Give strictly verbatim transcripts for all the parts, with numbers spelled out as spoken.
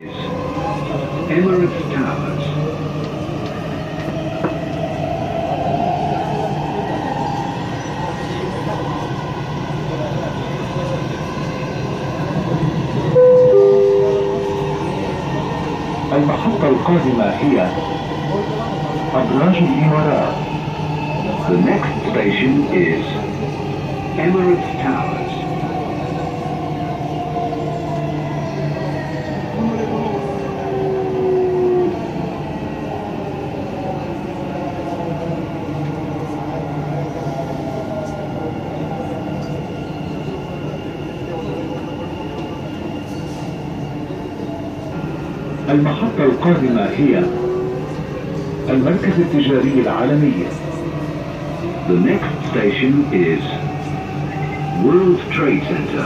Emirates Towers. المحطة القادمة هي أبراج الإمارات. The next station is Emirates Towers. المحطة القادمة هي المركز التجاري العالمي. The next station is World Trade Center.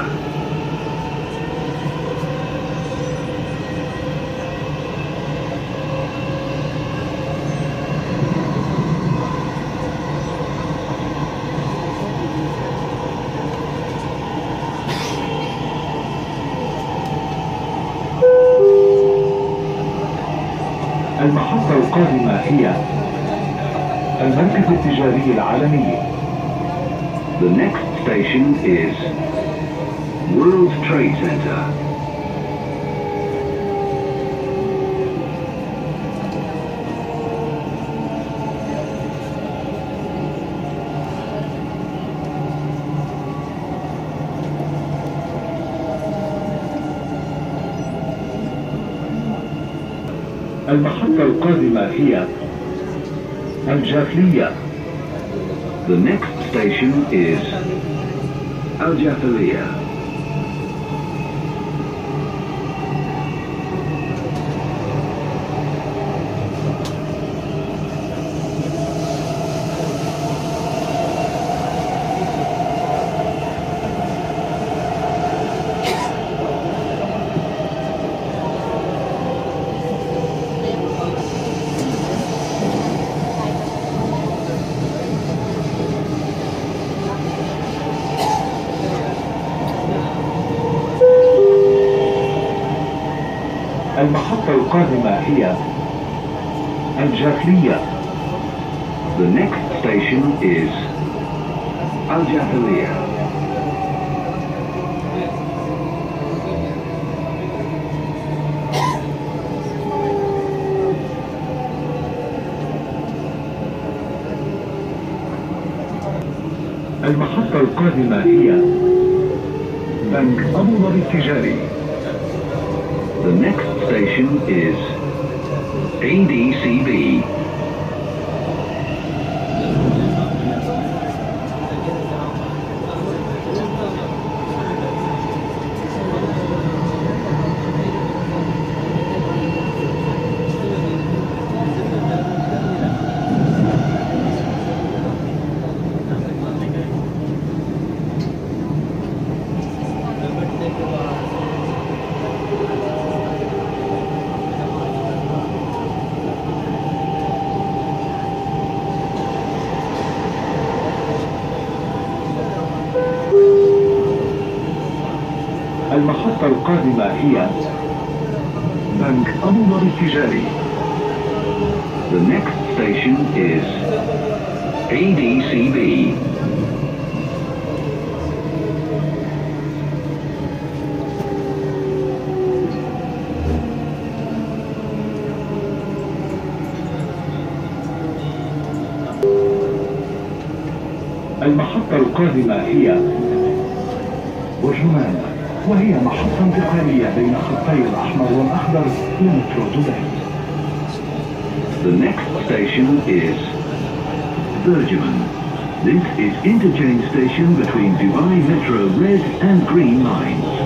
المحطة القادمة هي المركز التجاري العالمي. The next station is World Trade Center. المحطة القادمة هي الجافلية. The next station is Al Jafariya. المحطة القادمة هي الجافلية. The next station is Al Jafariya. المحطة القادمة هي بنك أبو ظبي التجاري. The next station is A D C B. المحطة القادمة هي بنك أبو ظبي التجاري. The next station is A D C B. المحطة القادمة هي برجمان، وهي محطة انتقالية بين خطي الأحمر والأخضر لمترو دبي. The next station is Burjuman. This is interchange station between Dubai Metro Red and Green lines.